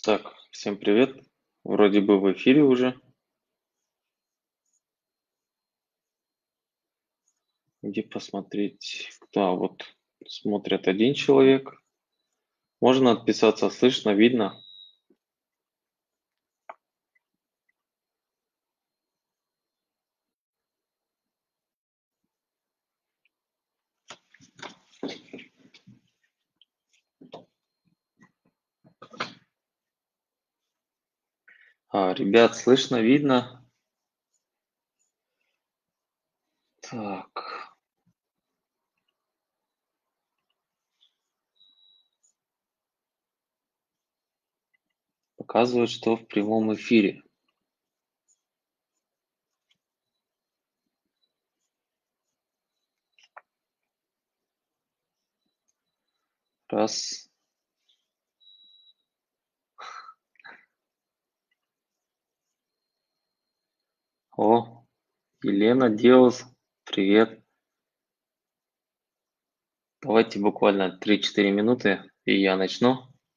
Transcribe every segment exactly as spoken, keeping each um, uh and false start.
Так, всем привет. Вроде бы в эфире уже. Где посмотреть? Да, вот смотрит один человек. Можно отписаться, слышно, видно. А, ребят, слышно, видно. Так, показывает, что в прямом эфире. Раз. О, Елена Диос, привет. Давайте буквально три-четыре минуты, и я начну.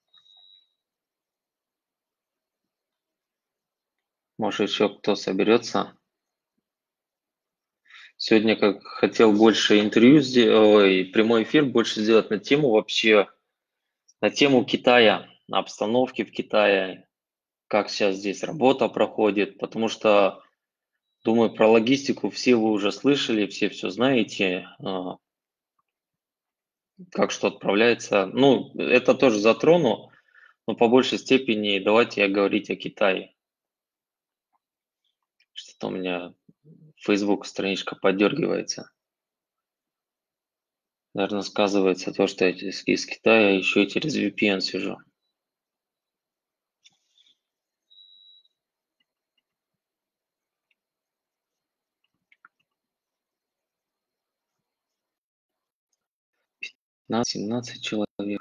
Может, еще кто соберется. Сегодня как хотел больше интервью сделать, прямой эфир больше сделать на тему вообще, на тему Китая, на обстановке в Китае, как сейчас здесь работа проходит, потому что, думаю, про логистику все вы уже слышали, все все знаете, а, как что отправляется. Ну, это тоже затрону, но по большей степени давайте я говорить о Китае. Что-то у меня Facebook страничка поддергивается. Наверное, сказывается то, что я из, из Китая еще и через V P N сижу. семнадцать человек.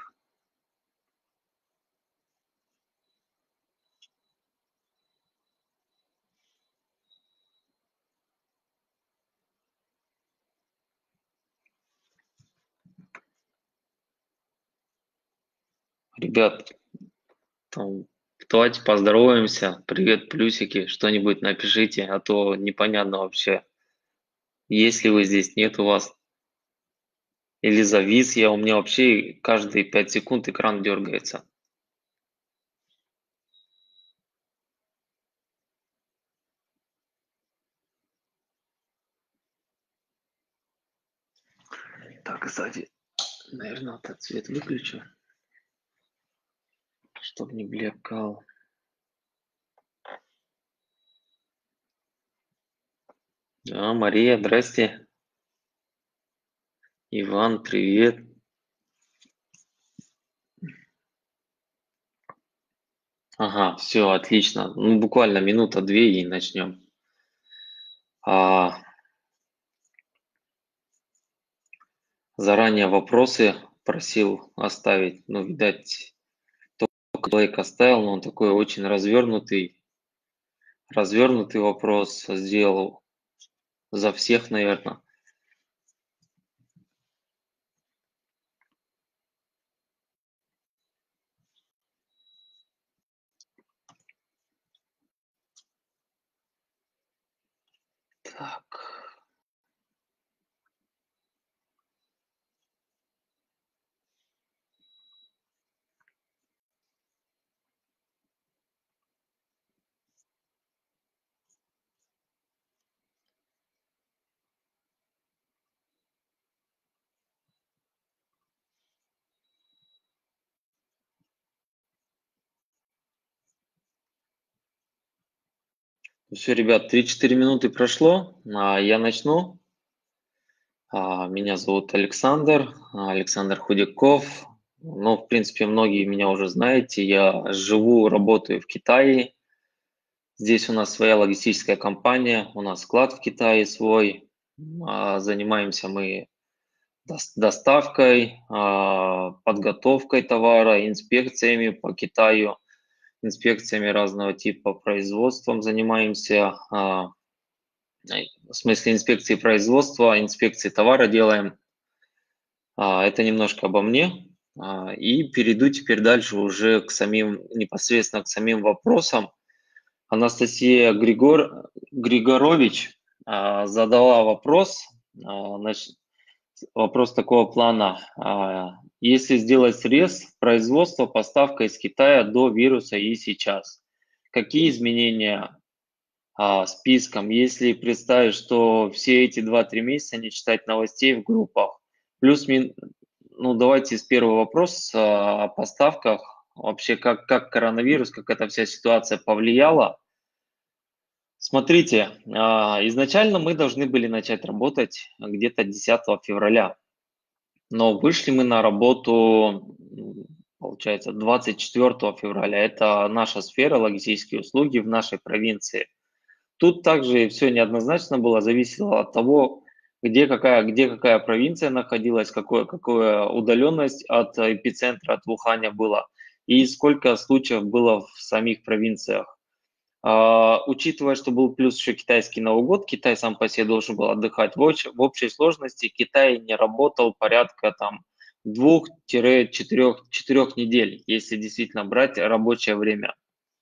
Ребят, там, давайте поздороваемся. Привет, плюсики, что-нибудь напишите, а то непонятно вообще, есть ли вы здесь, нет у вас. Или завис я, у меня вообще каждые пять секунд экран дергается. Так, кстати, наверное, этот цвет выключу, чтобы не блекал. А, Мария, здрасте. Иван, привет. Ага, все, отлично. Ну, буквально минута-две и начнем. А, заранее вопросы просил оставить. Ну, видать, человек оставил, но он такой очень развернутый, развернутый вопрос сделал за всех, наверное. Так. Все, ребят, три-четыре минуты прошло, а я начну. А, Меня зовут Александр, а, Александр Худяков. Ну, в принципе, многие меня уже знаете. Я живу, работаю в Китае. Здесь у нас своя логистическая компания, у нас склад в Китае свой. А, Занимаемся мы дос- доставкой, а, подготовкой товара, инспекциями по Китаю, инспекциями разного типа, производством занимаемся, а, э, в смысле инспекции производства, инспекции товара делаем. А, Это немножко обо мне. А, И перейду теперь дальше уже к самим, непосредственно к самим вопросам. Анастасия Григор, Григорович а, задала вопрос, а, значит, вопрос такого плана. А, Если сделать срез производства, поставка из Китая до вируса и сейчас, какие изменения а, списком, если представить, что все эти два-три месяца не читать новостей в группах? Плюс, мин, ну давайте с первого вопроса о поставках. Вообще, как, как коронавирус, как эта вся ситуация повлияла? Смотрите, а, изначально мы должны были начать работать где-то десятого февраля, но вышли мы на работу, м, получается, двадцать четвёртого февраля. Это наша сфера, логистические услуги в нашей провинции. Тут также все неоднозначно было, зависело от того, где какая, где какая провинция находилась, какое, какая удаленность от эпицентра, от Вуханя была, и сколько случаев было в самих провинциях. А, учитывая, что был плюс еще китайский Новый год, Китай сам по себе должен был отдыхать. В, общ- в общей сложности Китай не работал порядка там двух-четырех четырех недель, если действительно брать рабочее время.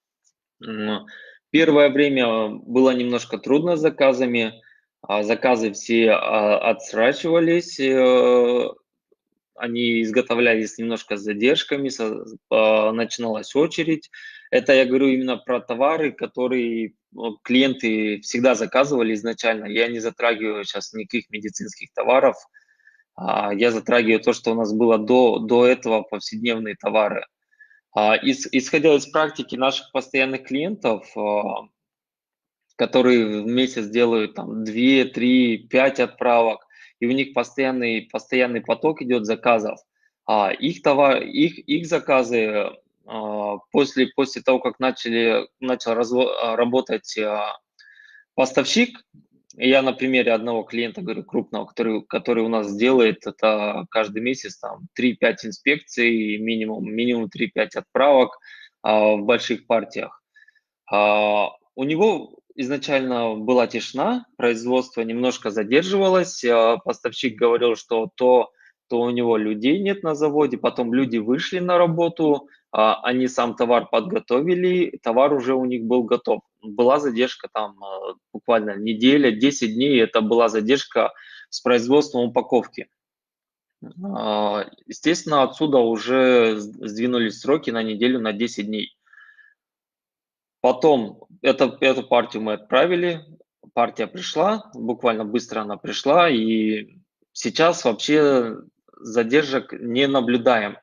М, Первое время было немножко трудно с заказами, а заказы все а, отсрачивались, э, они изготовлялись немножко с задержками, со- а, начиналась очередь. Это я говорю именно про товары, которые ну, клиенты всегда заказывали изначально. Я не затрагиваю сейчас никаких медицинских товаров, а я затрагиваю то, что у нас было до, до этого, повседневные товары. А, ис- Исходя из практики наших постоянных клиентов, а, которые в месяц делают там два, три, пять отправок, и у них постоянный, постоянный поток идет заказов. А их, товар, их, их заказы а, после, после того, как начали, начал разво- а, работать а, поставщик, я на примере одного клиента говорю крупного, который, который у нас делает это каждый месяц там три-пять инспекций, минимум, минимум три-пять отправок а, в больших партиях. А, у него изначально была тишина, производство немножко задерживалось, а, поставщик говорил, что то, то у него людей нет на заводе, потом люди вышли на работу, а, они сам товар подготовили, товар уже у них был готов. Была задержка там а, буквально неделя, десять дней, это была задержка с производством упаковки. А, Естественно, отсюда уже сдвинулись сроки на неделю, на десять дней. Потом это, эту партию мы отправили, партия пришла, буквально быстро она пришла, и сейчас вообще задержек не наблюдаем.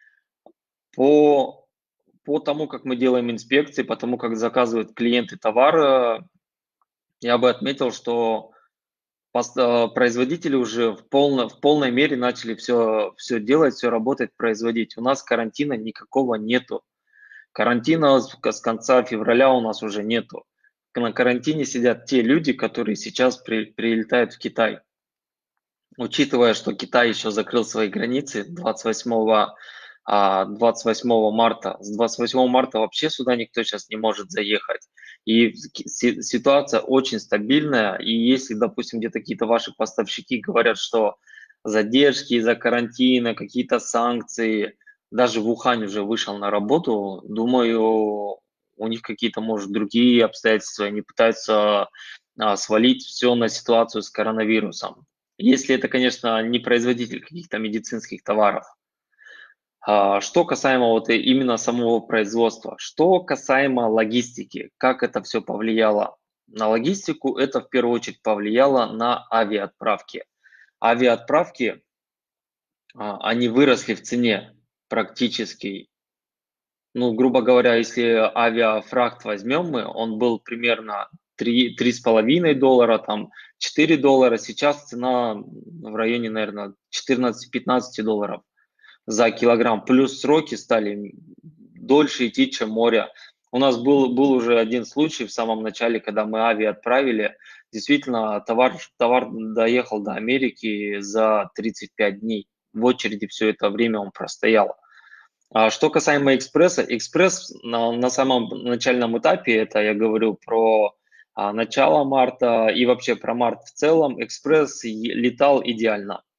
По, по тому, как мы делаем инспекции, по тому, как заказывают клиенты товары, я бы отметил, что пос- э, производители уже в, полно, в полной мере начали все, все делать, все работать, производить. У нас карантина никакого нету. Карантина с с конца февраля у нас уже нету. На карантине сидят те люди, которые сейчас при, прилетают в Китай. Учитывая, что Китай еще закрыл свои границы двадцать восьмого, а, двадцать восьмого марта, с двадцать восьмого марта вообще сюда никто сейчас не может заехать. И си- ситуация очень стабильная, и если, допустим, где-то какие-то ваши поставщики говорят, что задержки из-за карантина, какие-то санкции, даже в Ухань уже вышел на работу, думаю, у них какие-то, может, другие обстоятельства, они пытаются а, свалить все на ситуацию с коронавирусом. Если это, конечно, не производитель каких-то медицинских товаров. А, Что касаемо вот и- именно самого производства, что касаемо логистики, как это все повлияло на логистику, это в первую очередь повлияло на авиаотправки. Авиаотправки, а, они выросли в цене практически. Ну, грубо говоря, если авиафрахт возьмем мы, он был примерно три, три с половиной доллара, там четыре доллара, сейчас цена в районе, наверное, четырнадцать-пятнадцать долларов за килограмм. Плюс сроки стали дольше идти, чем море. У нас был, был уже один случай в самом начале, когда мы авиа отправили. Действительно, товар, товар доехал до Америки за тридцать пять дней. В очереди все это время он простоял. А что касаемо экспресса, экспресс на, на самом начальном этапе, это я говорю про а, начало марта и вообще про март в целом, экспресс е- летал идеально.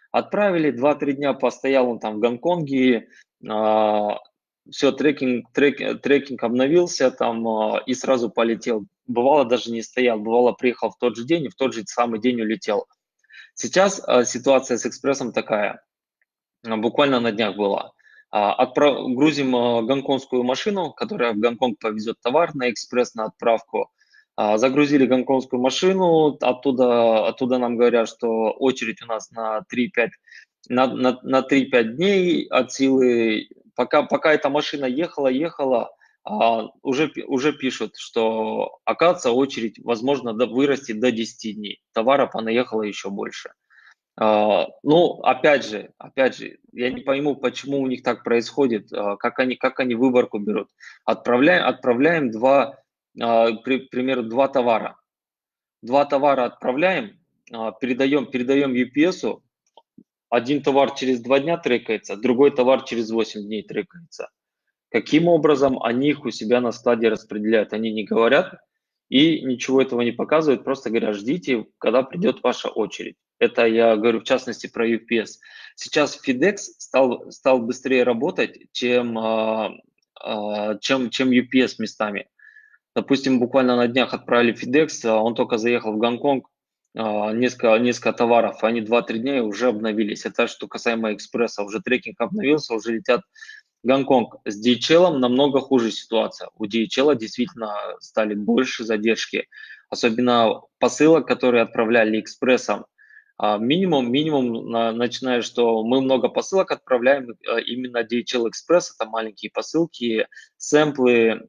Отправили, два-три дня постоял он там в Гонконге, а, все, трекинг, трек, трекинг обновился там а, и сразу полетел. Бывало, даже не стоял, бывало, приехал в тот же день и в тот же самый день улетел. Сейчас а, ситуация с экспрессом такая, а, буквально на днях была. А, отправ... Грузим а, гонконгскую машину, которая в Гонконг повезет товар на экспресс, на отправку. А, Загрузили гонконгскую машину, оттуда, оттуда нам говорят, что очередь у нас на три-пять на, на, на три-пять дней от силы. Пока, пока эта машина ехала, ехала, а, уже, пи- уже пишут, что оказывается очередь, возможно, до, вырастет до десяти дней. Товара понаехало еще больше. А, ну, опять же, опять же, я не пойму, почему у них так происходит, а, как они, как они выборку берут. Отправляем, отправляем два, а, при, к примеру, два товара. Два товара отправляем, а, передаем, передаем ю пи эс. Один товар через два дня трекается, другой товар через восемь дней трекается. Каким образом они их у себя на складе распределяют? Они не говорят и ничего этого не показывают, просто говорят, ждите, когда придет ваша очередь. Это я говорю в частности про ю пи эс. Сейчас FedEx стал, стал быстрее работать, чем, а, а, чем, чем ю пи эс местами. Допустим, буквально на днях отправили FedEx, а он только заехал в Гонконг, а, несколько, несколько товаров, они два-три дня и уже обновились. Это что касаемо экспресса, уже трекинг обновился, уже летят Гонконг. С ди эйч эл намного хуже ситуация. У ди эйч эл действительно стали больше задержки. Особенно посылок, которые отправляли экспрессом. А, Минимум, минимум, на- начиная, что мы много посылок отправляем э, именно ди эйч эл Express, это маленькие посылки, сэмплы.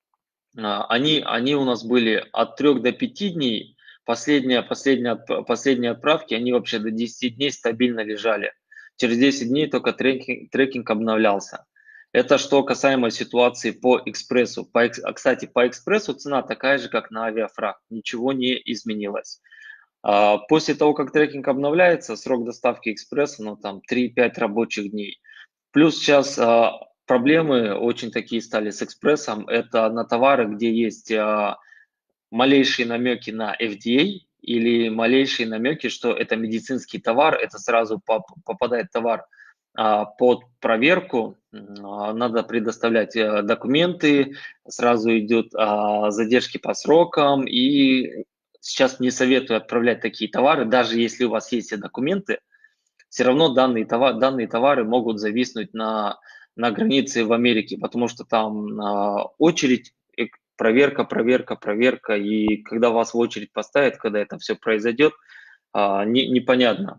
А, Они, они у нас были от трех до пяти дней. Последняя, последняя, отп- последние отправки, они вообще до десяти дней стабильно лежали. Через десять дней только трекинг, трекинг обновлялся. Это что касаемо ситуации по экспрессу. По, экс- а, кстати, по экспрессу цена такая же, как на авиафрахт. Ничего не изменилось. А, После того, как трекинг обновляется, срок доставки экспресса, ну там три-пять рабочих дней. Плюс сейчас а, проблемы очень такие стали с экспрессом. Это на товары, где есть а, малейшие намеки на эф ди эй или малейшие намеки, что это медицинский товар, это сразу поп- попадает товар а, под проверку, м, а, надо предоставлять э, документы, сразу идет а, задержки по срокам, и сейчас не советую отправлять такие товары, даже если у вас есть все документы, все равно данные, товар, данные товары могут зависнуть на, на границе в Америке, потому что там а, очередь, и проверка, проверка, проверка, и когда вас в очередь поставят, когда это все произойдет, а, не, непонятно.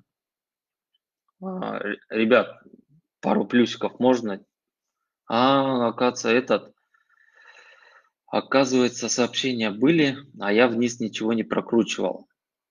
А, р- ребят, пару плюсиков можно? А, оказывается, этот, оказывается, сообщения были, а я вниз ничего не прокручивал.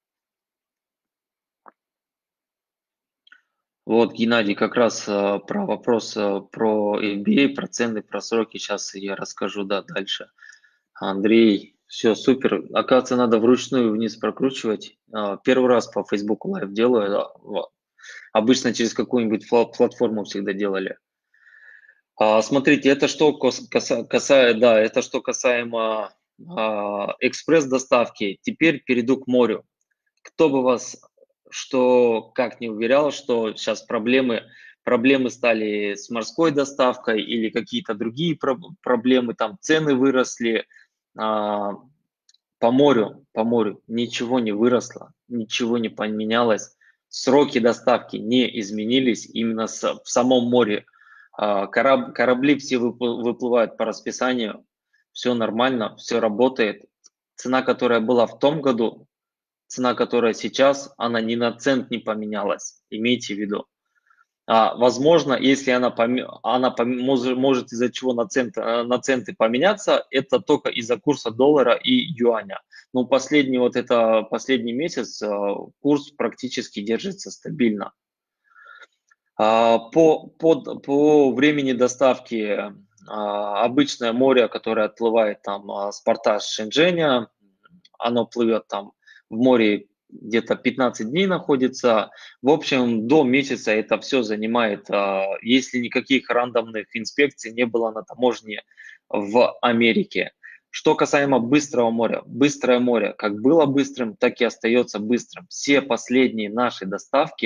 Вот, Геннадий, как раз э, про вопрос э, про эф би эй, про цены, про сроки, сейчас я расскажу, да, дальше. Андрей, все, супер. Оказывается, надо вручную вниз прокручивать. А, Первый раз по Facebook Live делаю. Да, вот. Обычно через какую-нибудь фла- платформу всегда делали. А, Смотрите, это что кос- каса- касается, да, это что касаемо а, экспресс-доставки. Теперь перейду к морю. Кто бы вас что как не уверял, что сейчас проблемы, проблемы стали с морской доставкой или какие-то другие проб- проблемы, там цены выросли, а, по морю, по морю ничего не выросло, ничего не поменялось, сроки доставки не изменились именно с- в самом море. А, кораб- корабли все выпл- выплывают по расписанию, все нормально, все работает. Цена, которая была в том году, цена, которая сейчас, она ни на цент не поменялась. Имейте в виду. А, возможно, если она, поме- она пом- может, может из-за чего на, цент, э, на центы поменяться, это только из-за курса доллара и юаня. Но последний вот это последний месяц э, курс практически держится стабильно. А, По, по, по времени доставки а, обычное море, которое отплывает там а, с порта с Шэньчжэня, оно плывет там в море где-то пятнадцать дней находится. В общем, до месяца это все занимает, а, если никаких рандомных инспекций не было на таможне в Америке. Что касаемо быстрого моря. Быстрое море как было быстрым, так и остается быстрым. Все последние наши доставки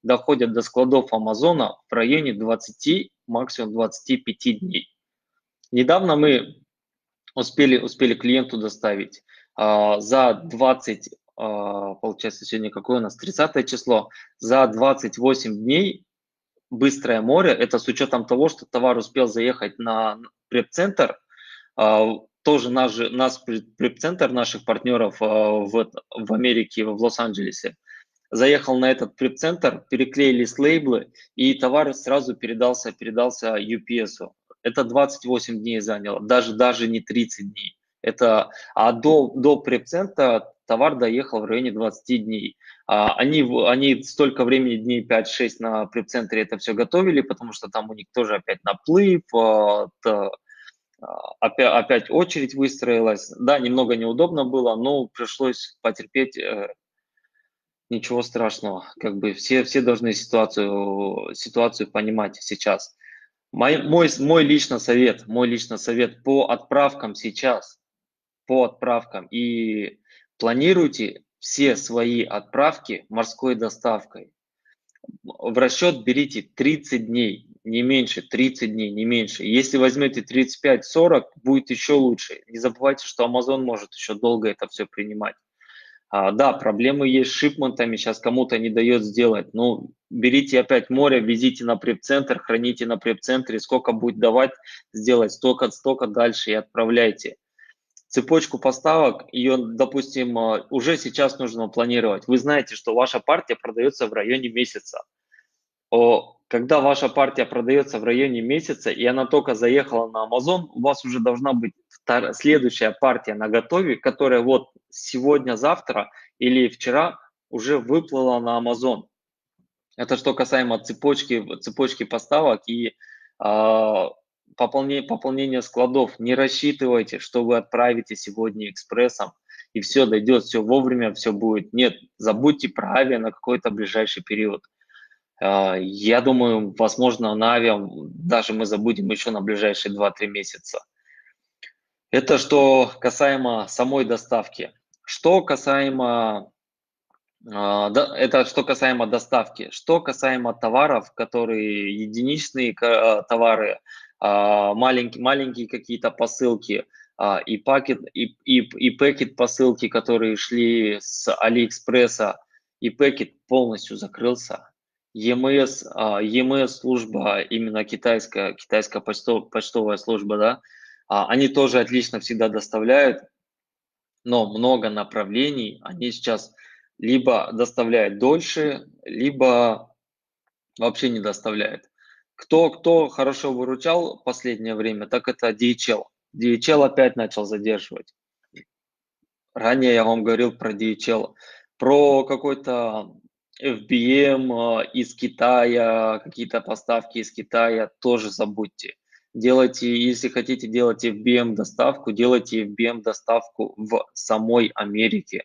доходят до складов Амазона в районе двадцати, максимум двадцати пяти дней. Недавно мы успели, успели клиенту доставить а, за двадцать, а, получается, сегодня какое у нас, тридцатое число, за двадцать восемь дней быстрое море, это с учетом того, что товар успел заехать на преп-центр, а, тоже наш, наш преп-центр наших партнеров а, в, в Америке, в Лос-Анджелесе, заехал на этот преп-центр, переклеились лейблы, и товар сразу передался, передался ю пи эс. Это двадцать восемь дней заняло, даже, даже не тридцать дней. Это, а до, до преп-центра товар доехал в районе двадцати дней. А, они, они столько времени, дней пять-шесть на преп-центре это все готовили, потому что там у них тоже опять наплыв, а, то, опять, опять очередь выстроилась. Да, немного неудобно было, но пришлось потерпеть. Ничего страшного, как бы все, все должны ситуацию, ситуацию понимать сейчас. Мой, мой, мой личный совет, мой личный совет по отправкам сейчас, по отправкам, и планируйте все свои отправки морской доставкой. В расчет берите тридцать дней, не меньше, тридцать дней, не меньше. Если возьмете тридцать пять сорок, будет еще лучше. Не забывайте, что Amazon может еще долго это все принимать. А, да, проблемы есть с шипментами, сейчас кому-то не дает сделать. Ну, берите опять море, везите на преп-центр, храните на преп-центре, сколько будет давать сделать, столько, столько дальше и отправляйте. Цепочку поставок, ее, допустим, уже сейчас нужно планировать. Вы знаете, что ваша партия продается в районе месяца. О, когда ваша партия продается в районе месяца, и она только заехала на Amazon, у вас уже должна быть втор- следующая партия на готове, которая вот сегодня-завтра или вчера уже выплыла на Amazon. Это что касаемо цепочки, цепочки поставок и а, пополнения, пополнения складов. Не рассчитывайте, что вы отправите сегодня экспрессом, и все дойдет, все вовремя, все будет. Нет, забудьте про авиа на какой-то ближайший период. Я думаю, возможно, на авиа даже мы забудем еще на ближайшие два-три месяца. Это что касаемо самой доставки. Что касаемо, это что касаемо доставки. Что касаемо товаров, которые единичные товары, маленькие, маленькие какие-то посылки, и пакет, и, и, и пакет посылки, которые шли с Алиэкспресса, и пакет полностью закрылся. и эм эс, и эм эс служба, именно китайская, китайская почтов, почтовая служба, да, они тоже отлично всегда доставляют, но много направлений, они сейчас либо доставляют дольше, либо вообще не доставляют. Кто, кто хорошо выручал в последнее время, так это ди эйч эл. ди эйч эл опять начал задерживать. Ранее я вам говорил про ди эйч эл, про какой-то эф би эм из Китая, какие-то поставки из Китая, тоже забудьте. Делайте, если хотите делать эф би эм доставку, делайте эф би эм доставку в самой Америке.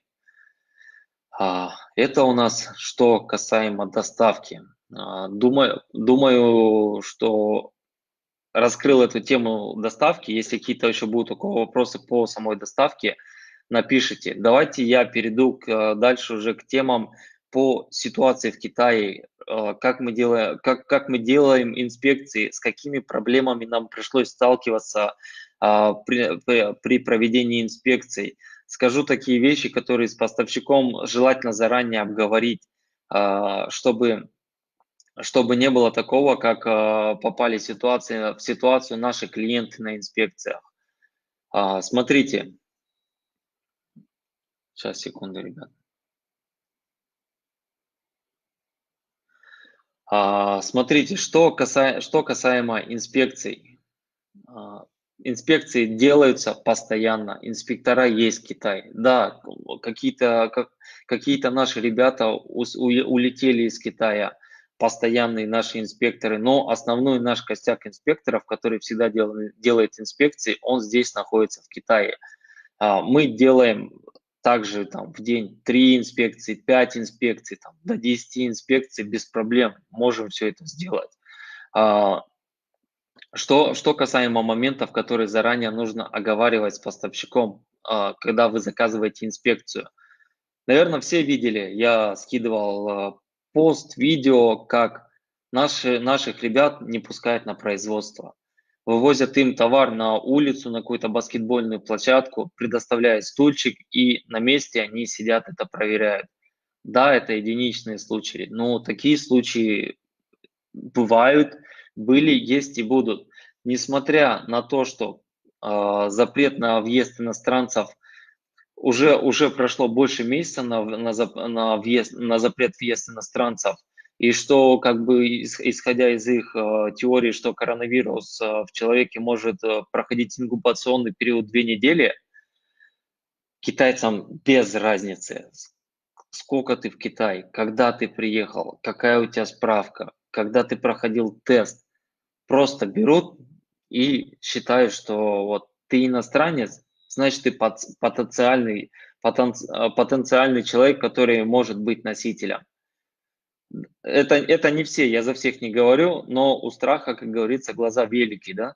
Это у нас что касаемо доставки. Думаю, думаю, что раскрыл эту тему доставки. Если какие-то еще будут около вопросы по самой доставке, напишите. Давайте я перейду к, дальше уже к темам по ситуации в Китае, как мы делаем, как, как мы делаем инспекции, с какими проблемами нам пришлось сталкиваться а, при, при проведении инспекций. Скажу такие вещи, которые с поставщиком желательно заранее обговорить, а, чтобы чтобы не было такого, как э, попали ситуации, в ситуацию наши клиенты на инспекциях. А, смотрите, сейчас, секунду, ребят. А, смотрите, что, каса, что касаемо инспекций. А, инспекции делаются постоянно, инспектора есть в Китае. Да, какие-то как, какие-то наши ребята ус, у, улетели из Китая, постоянные наши инспекторы, но основной наш костяк инспекторов, который всегда дел, делает инспекции, он здесь находится в Китае. А, мы делаем также там в день три инспекции, пять инспекций, там, до десяти инспекций без проблем, можем все это сделать. А, что, что касаемо моментов, которые заранее нужно оговаривать с поставщиком, а, когда вы заказываете инспекцию. Наверное, все видели, я скидывал пост, видео, как наши, наших ребят не пускают на производство. Вывозят им товар на улицу, на какую-то баскетбольную площадку, предоставляют стульчик, и на месте они сидят, это проверяют. Да, это единичные случаи, но такие случаи бывают, были, есть и будут. Несмотря на то, что э, запрет на въезд иностранцев уже, уже прошло больше месяца на, на, на, въезд, на запрет въезд иностранцев, и что, как бы, исходя из их э, теории, что коронавирус э, в человеке может э, проходить инкубационный период две недели, китайцам без разницы, сколько ты в Китае, когда ты приехал, какая у тебя справка, когда ты проходил тест. Просто берут и считают, что вот ты иностранец, значит, ты потенциальный, потенциальный человек, который может быть носителем. Это, это не все, я за всех не говорю, но у страха, как говорится, глаза велики, да.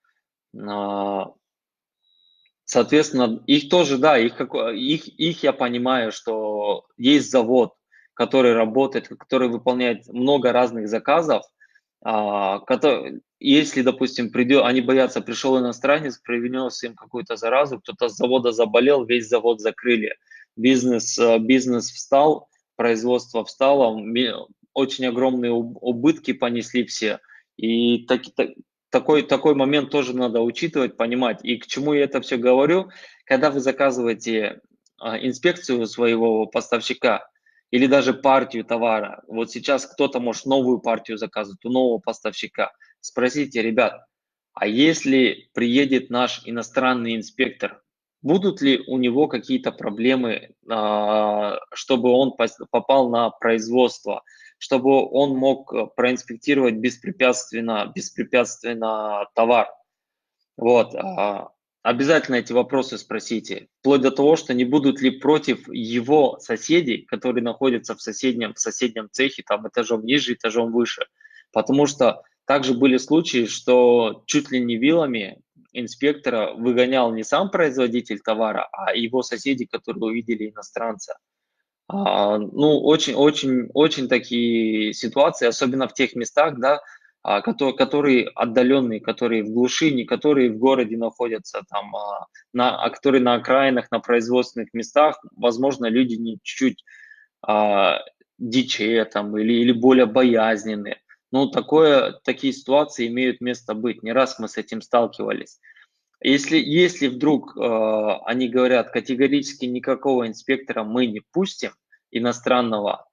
Соответственно, их тоже, да, их, их, их я понимаю, что есть завод, который работает, который выполняет много разных заказов. Который, если, допустим, придет, они боятся, пришел иностранец, привнес им какую-то заразу, кто-то с завода заболел, весь завод закрыли, бизнес, бизнес встал, производство встало, очень огромные убытки понесли все. И так, так, такой, такой момент тоже надо учитывать, понимать. И к чему я это все говорю? Когда вы заказываете инспекцию своего поставщика или даже партию товара, вот сейчас кто-то может новую партию заказывать у нового поставщика, спросите, ребят, а если приедет наш иностранный инспектор, будут ли у него какие-то проблемы, чтобы он попал на производство, чтобы он мог проинспектировать беспрепятственно, беспрепятственно товар. Вот. Обязательно эти вопросы спросите, вплоть до того, что не будут ли против его соседей, которые находятся в соседнем, в соседнем цехе, там этажом ниже, этажом выше. Потому что также были случаи, что чуть ли не вилами инспектора выгонял не сам производитель товара, а его соседи, которые увидели иностранца. А, ну, очень, очень, очень такие ситуации, особенно в тех местах, да, а, которые, которые отдаленные, которые в глуши, не которые в городе находятся, там, а, на, а которые на окраинах, на производственных местах, возможно, люди не чуть-чуть а, дичее там или, или более боязненные. Ну, такое, такие ситуации имеют место быть. Не раз мы с этим сталкивались. Если, если вдруг э, они говорят, категорически никакого инспектора мы не пустим, иностранного,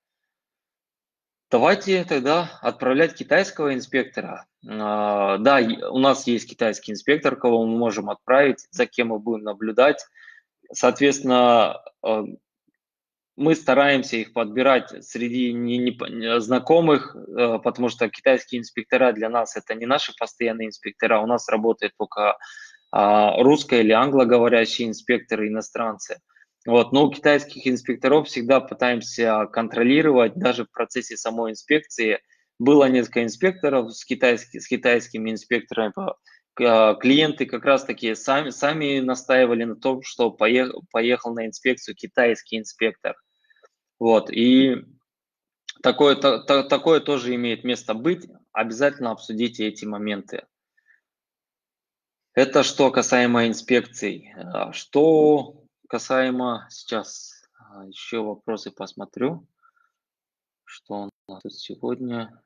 давайте тогда отправлять китайского инспектора. Э, да, у нас есть китайский инспектор, кого мы можем отправить, за кем мы будем наблюдать. Соответственно, э, мы стараемся их подбирать среди не, не, знакомых, э, потому что китайские инспектора для нас это не наши постоянные инспектора, у нас работает только русско- или англоговорящие инспекторы, иностранцы. Вот. Но у китайских инспекторов всегда пытаемся контролировать, даже в процессе самой инспекции. Было несколько инспекторов с, китайски, с китайскими инспекторами. Клиенты как раз-таки сами, сами настаивали на том, что поехал, поехал на инспекцию китайский инспектор. Вот. И такое, то, такое тоже имеет место быть. Обязательно обсудите эти моменты. Это что касаемо инспекций. Что касаемо, сейчас еще вопросы посмотрю, что у нас тут сегодня.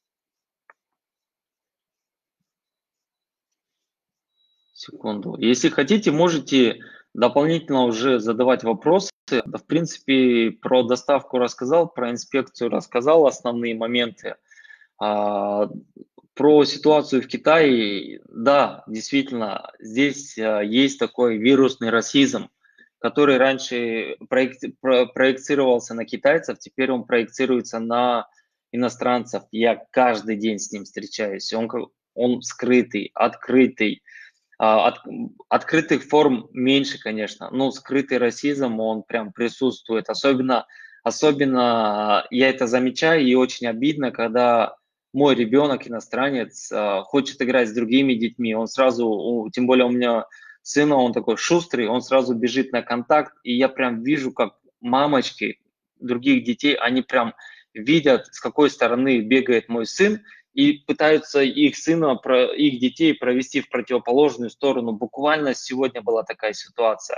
Секунду. Если хотите, можете дополнительно уже задавать вопросы. В принципе, про доставку рассказал, про инспекцию рассказал, основные моменты. Про ситуацию в Китае, да, действительно, здесь есть такой вирусный расизм, который раньше проецировался на китайцев, теперь он проецируется на иностранцев. Я каждый день с ним встречаюсь. Он, он скрытый, открытый. От, открытых форм меньше, конечно, но скрытый расизм, он прям присутствует. Особенно, особенно я это замечаю, и очень обидно, когда мой ребенок, иностранец, хочет играть с другими детьми, он сразу, тем более у меня сына, он такой шустрый, он сразу бежит на контакт, и я прям вижу, как мамочки других детей, они прям видят, с какой стороны бегает мой сын, и пытаются их сына, их детей провести в противоположную сторону. Буквально сегодня была такая ситуация.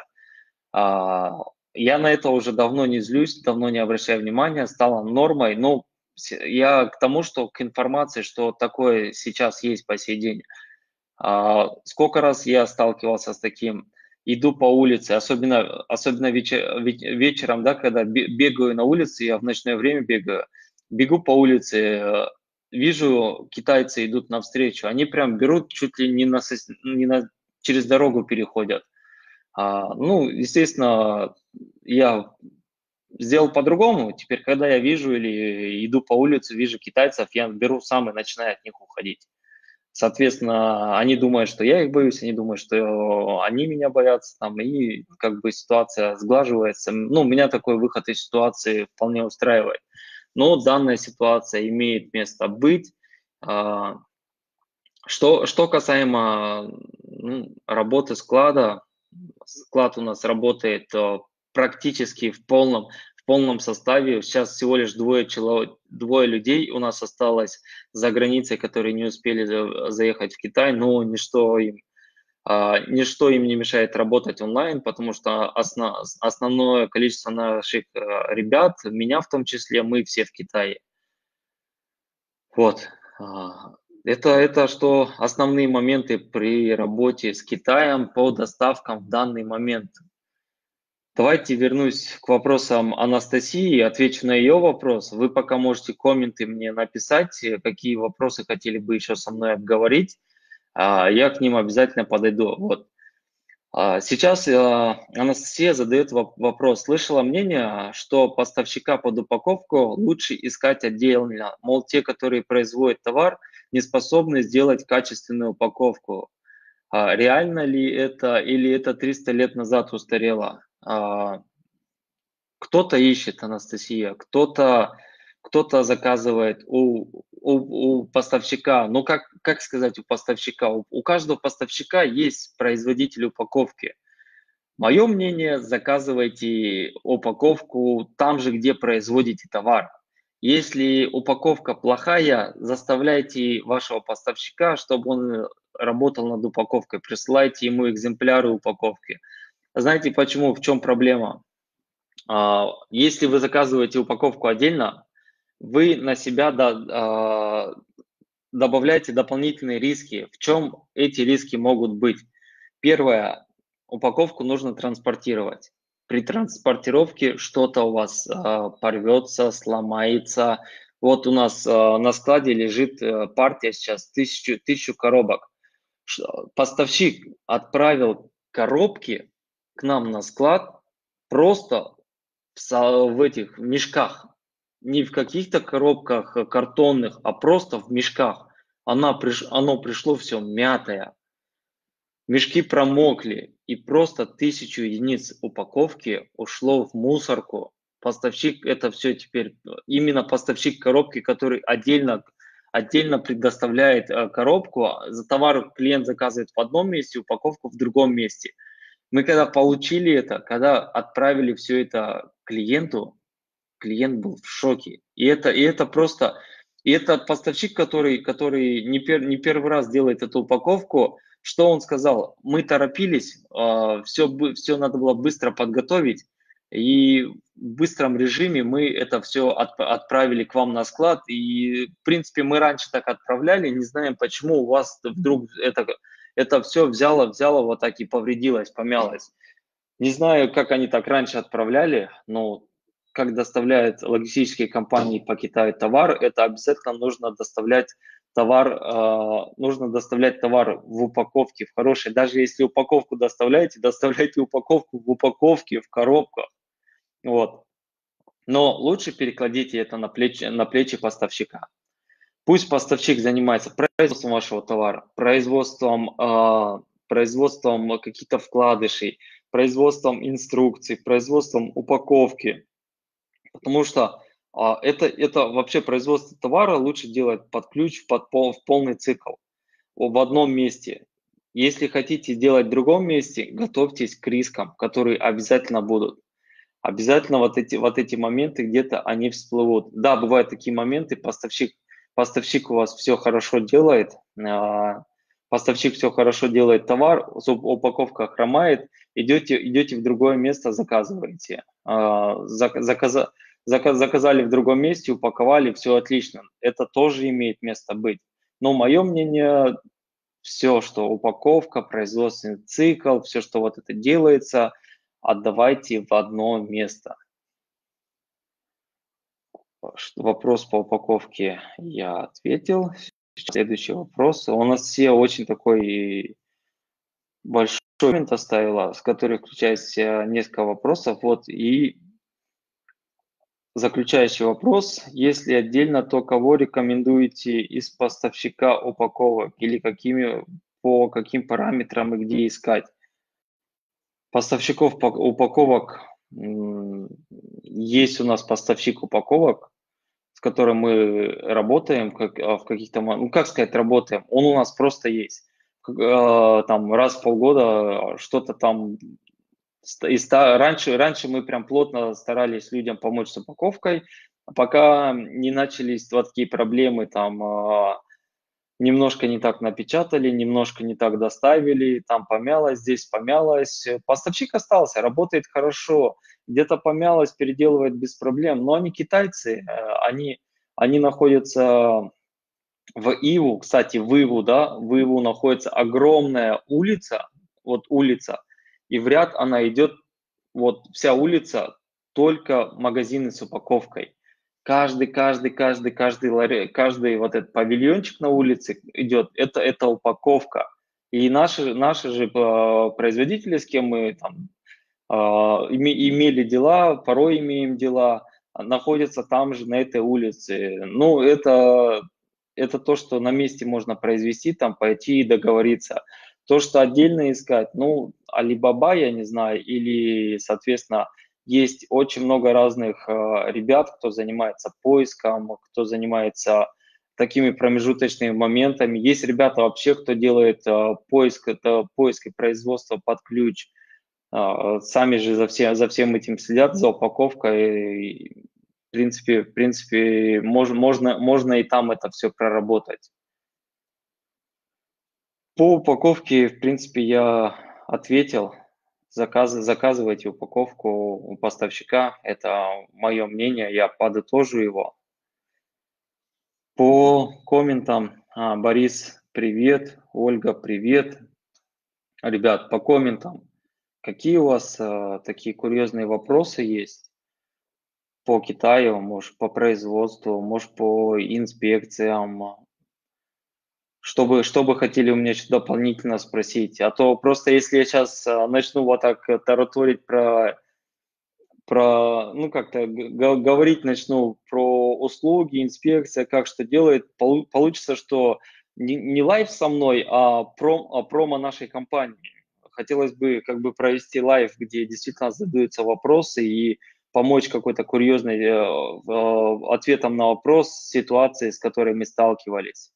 Я на это уже давно не злюсь, давно не обращаю внимания, стало нормой. Но я к тому, что к информации, что такое сейчас есть по сей день. Сколько раз я сталкивался с таким, иду по улице, особенно, особенно вечер, вечером, да, когда бегаю на улице, я в ночное время бегаю, бегу по улице, вижу, китайцы идут навстречу, они прям берут, чуть ли не, на, не на, через дорогу переходят. А, ну, естественно, я сделал по-другому. Теперь, когда я вижу или иду по улице, вижу китайцев, я беру сам и начинаю от них уходить. Соответственно, они думают, что я их боюсь, они думают, что они меня боятся, там, и как бы ситуация сглаживается. Ну, меня такой выход из ситуации вполне устраивает. Но данная ситуация имеет место быть. А, Что, что касаемо ну, работы склада, склад у нас работает э, практически в полном, в полном составе. Сейчас всего лишь двое, чело, двое людей у нас осталось за границей, которые не успели за, заехать в Китай, но ничто им, а, ничто им не мешает работать онлайн, потому что основ, основное количество наших э, ребят, меня в том числе, мы все в Китае. Вот. а, Это, это что основные моменты при работе с Китаем по доставкам в данный момент. Давайте вернусь к вопросам Анастасии, отвечу на ее вопрос. Вы пока можете комменты мне написать, э, какие вопросы хотели бы еще со мной обговорить. а, Я к ним обязательно подойду. Вот. А, Сейчас а, Анастасия задает воп- вопрос. Слышала мнение, что поставщика под упаковку лучше искать отдельно. Мол, те, которые производят товар, не способны сделать качественную упаковку. А Реально ли это или это триста лет назад устарело? А, Кто-то ищет, Анастасия, кто-то кто-то заказывает у, у, у поставщика. Ну, как, как сказать у поставщика? У, у каждого поставщика есть производитель упаковки. Мое мнение, заказывайте упаковку там же, где производите товар. Если упаковка плохая, заставляйте вашего поставщика, чтобы он работал над упаковкой, присылайте ему экземпляры упаковки. Знаете почему, в чем проблема? А, Если вы заказываете упаковку отдельно, вы на себя до- а, добавляете дополнительные риски. В чем эти риски могут быть? Первое, упаковку нужно транспортировать. При транспортировке что-то у вас а, порвется, сломается. Вот у нас а, на складе лежит а, партия сейчас тысячу, тысячу коробок. Ш- Поставщик отправил коробки к нам на склад просто в, со- в этих мешках. Не в каких-то коробках э, картонных, а просто в мешках. Она приш... Оно пришло все мятое. Мешки промокли, и просто тысячу единиц упаковки ушло в мусорку. Поставщик это все теперь, именно поставщик коробки, который отдельно, отдельно предоставляет э, коробку, за товар клиент заказывает в одном месте, упаковку в другом месте. Мы когда получили это, когда отправили все это клиенту, клиент был в шоке. И это, и это просто, и это поставщик, который, который не, пер, не первый раз делает эту упаковку, что он сказал? Мы торопились, э, все, все надо было быстро подготовить, и в быстром режиме мы это все от, отправили к вам на склад. И, в принципе, мы раньше так отправляли, не знаем, почему у вас вдруг это, это все взяло, взяло вот так и повредилось, помялось. Не знаю, как они так раньше отправляли, но как доставляют логистические компании по Китаю товар, это обязательно нужно доставлять товар, э, нужно доставлять товар в упаковке, в хорошей. Даже если упаковку доставляете, доставляйте упаковку в упаковке, в коробках. Вот. Но лучше перекладите это на плечи, на плечи поставщика. Пусть поставщик занимается производством вашего товара, производством, э, производством каких-то вкладышей, производством инструкций, производством упаковки, потому что а, это, это вообще производство товара лучше делать под ключ, под пол, в полный цикл, в одном месте. Если хотите делать в другом месте, готовьтесь к рискам, которые обязательно будут. обязательно вот эти, вот эти моменты где-то они всплывут. Да, бывают такие моменты, поставщик, поставщик у вас все хорошо делает, а, поставщик все хорошо делает товар, упаковка хромает, идете, идете в другое место, заказываете. А, зак- заказа- заказ- заказали в другом месте, упаковали, все отлично. Это тоже имеет место быть. Но мое мнение, все, что упаковка, производственный цикл, все, что вот это делается, отдавайте в одно место. Вопрос по упаковке я ответил. Следующий вопрос. У нас все очень такой большой коммент оставила, с которой включается несколько вопросов. Вот и заключающий вопрос. Если отдельно, то кого рекомендуете из поставщика упаковок или какими, по каким параметрам и где искать? Поставщиков упаковок, есть у нас поставщик упаковок, с которым мы работаем, как, в каких-то, ну как сказать, работаем, он у нас просто есть. Там раз в полгода что-то там, и раньше, раньше мы прям плотно старались людям помочь с упаковкой, пока не начались вот такие проблемы, там немножко не так напечатали, немножко не так доставили, там помялось, здесь помялось. Поставщик остался, работает хорошо, где-то помялось, переделывает без проблем. Но они китайцы, они, они находятся в Иву, кстати, в Иву, да, в Иву находится огромная улица, вот улица, и в ряд она идет, вот вся улица, только магазины с упаковкой. Каждый, каждый, каждый, каждый, ларь, каждый вот этот павильончик на улице идет, это, это упаковка. И наши, наши же производители, с кем мы там имели дела, порой имеем дела, находятся там же, на этой улице. Ну, это, это то, что на месте можно произвести, там пойти и договориться. То, что отдельно искать, ну, Alibaba, я не знаю, или, соответственно, есть очень много разных э, ребят, кто занимается поиском, кто занимается такими промежуточными моментами. Есть ребята вообще, кто делает э, поиск, это поиск и производство под ключ. Э, сами же за, все, за всем этим следят, за упаковкой. И, в принципе, в принципе мож, можно, можно и там это все проработать. По упаковке, в принципе, я ответил. Заказ, заказывайте упаковку у поставщика. Это мое мнение, я подытожу его. По комментам. А, Борис, привет. Ольга, привет. Ребят, по комментам. Какие у вас а, такие курьезные вопросы есть по Китаю, может, по производству, может, по инспекциям? Что бы, что бы хотели у меня еще дополнительно спросить? А то просто если я сейчас начну вот так тараторить про, про ну как-то говорить начну про услуги, инспекция, как что делает, получится, что не, не лайв со мной, а, пром, а промо нашей компании. Хотелось бы как бы провести лайв, где действительно задаются вопросы и помочь какой-то курьезной э, э, ответом на вопрос ситуации, с которой мы сталкивались.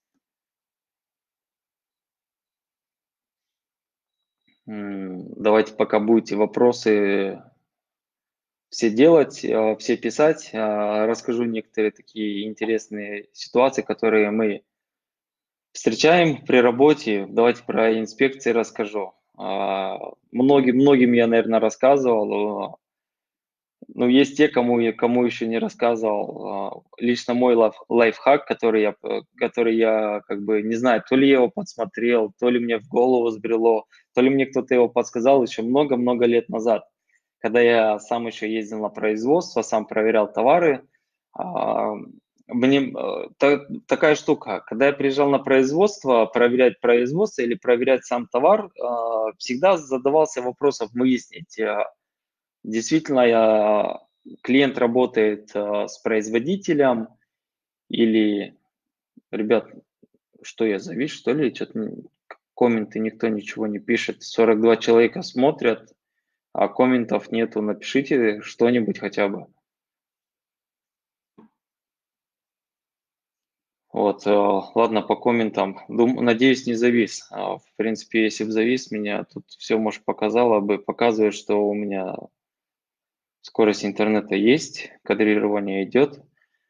Давайте, пока будете вопросы все делать, э, все писать, э, расскажу некоторые такие интересные ситуации, которые мы встречаем при работе. Давайте про инспекции расскажу. А, Многим, многим я, наверное, рассказывал, но есть те, кому я, кому еще не рассказывал. А, Лично мой лайф, лайфхак, который я, э, который я как бы не знаю, то ли я его подсмотрел, то ли мне в голову взбрело, то ли мне кто-то его подсказал еще много-много лет назад, когда я сам еще ездил на производство, сам проверял товары. а, Мне э, та- такая штука, когда я приезжал на производство, проверять производство или проверять сам товар, а, всегда задавался вопросом выяснить, а, действительно я, клиент работает а, с производителем или, ребят, что я завис, что ли, что-то комменты никто ничего не пишет, сорок два человека смотрят, а комментов нету, напишите что-нибудь хотя бы. Вот, э, ладно, по комментам. Дум, надеюсь, не завис. А, В принципе, если бы завис, меня тут все, может, показало бы, показывает, что у меня Скорость интернета есть, кадрирование идет.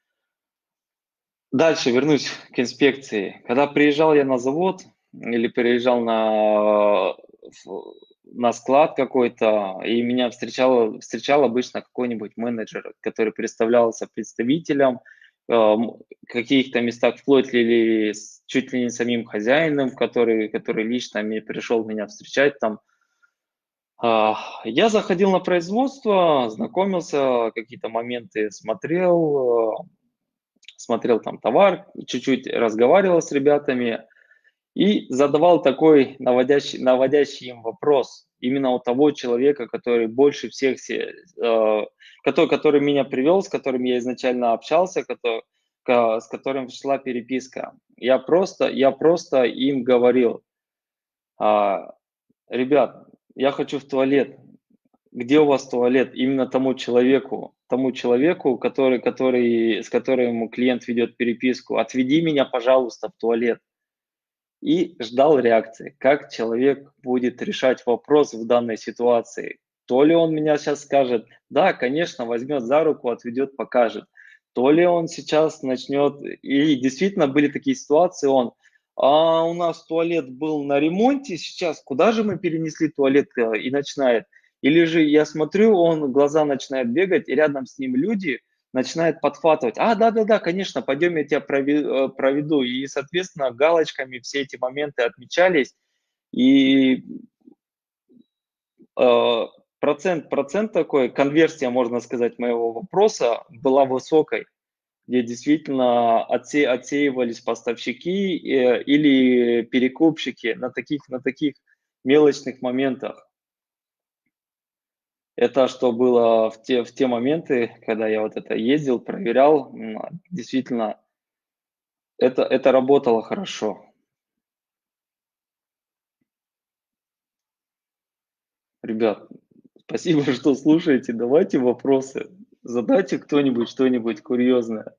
Дальше вернусь к инспекции. Когда приезжал я на завод или приезжал на, в- на склад какой-то, и меня встречал, встречал обычно какой-нибудь менеджер, который представлялся представителем, э, м, каких-то местах вплоть ли с- чуть ли не самим хозяином, который, который лично мне пришел меня встречать там. А, Я заходил на производство, знакомился, какие-то моменты смотрел, э, смотрел там товар, чуть-чуть разговаривал с ребятами и задавал такой наводящий, наводящий им вопрос именно у того человека, который больше всех, се- э, который, который меня привел, с которым я изначально общался, который, с которым шла переписка. Я просто, я просто им говорил: «А, ребят, я хочу в туалет, где у вас туалет?» Именно тому человеку, тому человеку, который, который, с которым клиент ведет переписку: «Отведи меня, пожалуйста, в туалет». И ждал реакции, как человек будет решать вопрос в данной ситуации. То ли он меня сейчас скажет: «Да, конечно», возьмет за руку, отведет, покажет. То ли он сейчас начнет, и действительно были такие ситуации, он: «А у нас туалет был на ремонте сейчас, куда же мы перенесли туалет?» э, И начинает. Или же я смотрю, он, глаза начинают бегать, и рядом с ним люди начинают подхватывать: «А, да-да-да, конечно, пойдем, я тебя прове- э, проведу». И, соответственно, галочками все эти моменты отмечались, и э, процент, процент такой, конверсия, можно сказать, моего вопроса была высокой, где действительно отсе, отсеивались поставщики э, или перекупщики на таких, на таких мелочных моментах. Это что было в те, в те моменты, когда я вот это ездил, проверял, м, действительно, это, это работало хорошо. Ребят, спасибо, что слушаете. Давайте вопросы. Задайте кто-нибудь что-нибудь курьезное.